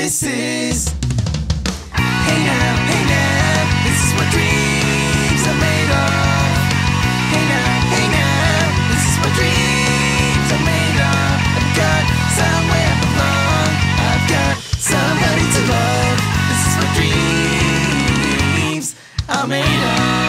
this is. Hey now, this is what dreams are made of. Hey now, this is what dreams are made of. I've got somewhere to belong, I've got somebody to love. This is what dreams are made of.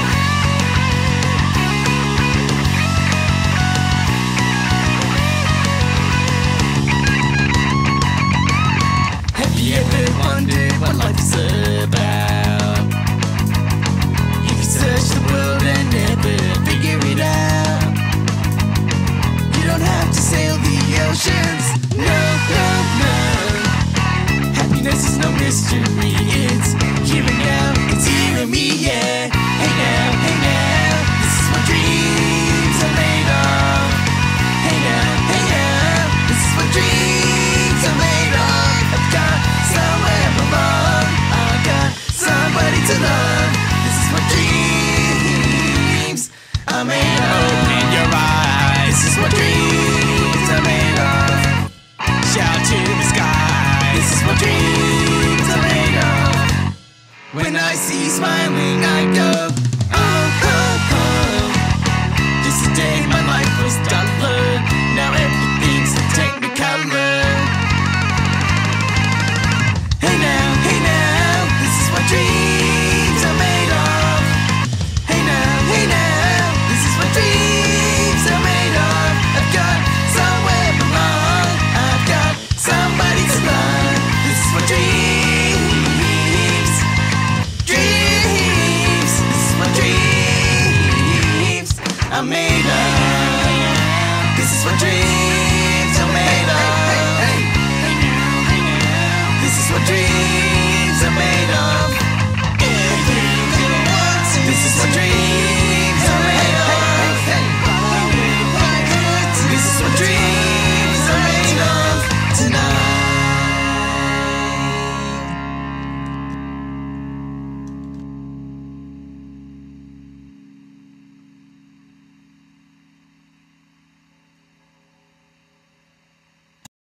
Have you ever wondered what life is about? You can search the world and never figure it out. You don't have to sail the oceans, no. Happiness is no mystery, it's here and now, it's you and me, yeah. Hey now, this is what dreams are made of. Hey now, this is what dreams are made of. I've got somewhere to belong, I've got somebody to love. This is what dreams are made of. Open your eyes, this is what dreams are made of. Shout to the sky, this is what dreams are made of. When I see you smiling,